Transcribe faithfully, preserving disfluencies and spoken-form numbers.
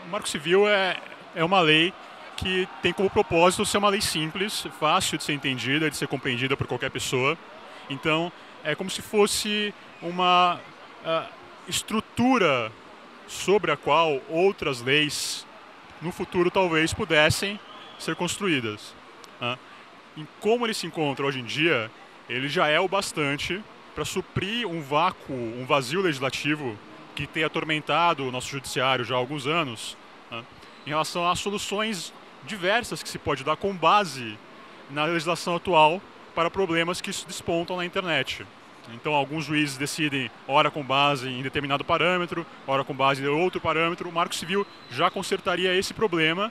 O Marco Civil é, é uma lei que tem como propósito ser uma lei simples, fácil de ser entendida, de ser compreendida por qualquer pessoa. Então, é como se fosse uma uh, estrutura sobre a qual outras leis, no futuro, talvez pudessem ser construídas. Uh, em como ele se encontra hoje em dia, ele já é o bastante para suprir um vácuo, um vazio legislativo que tem atormentado o nosso judiciário já há alguns anos, né, em relação às soluções diversas que se pode dar com base na legislação atual para problemas que despontam na internet. Então, alguns juízes decidem, ora com base em determinado parâmetro, ora com base em outro parâmetro. O Marco Civil já consertaria esse problema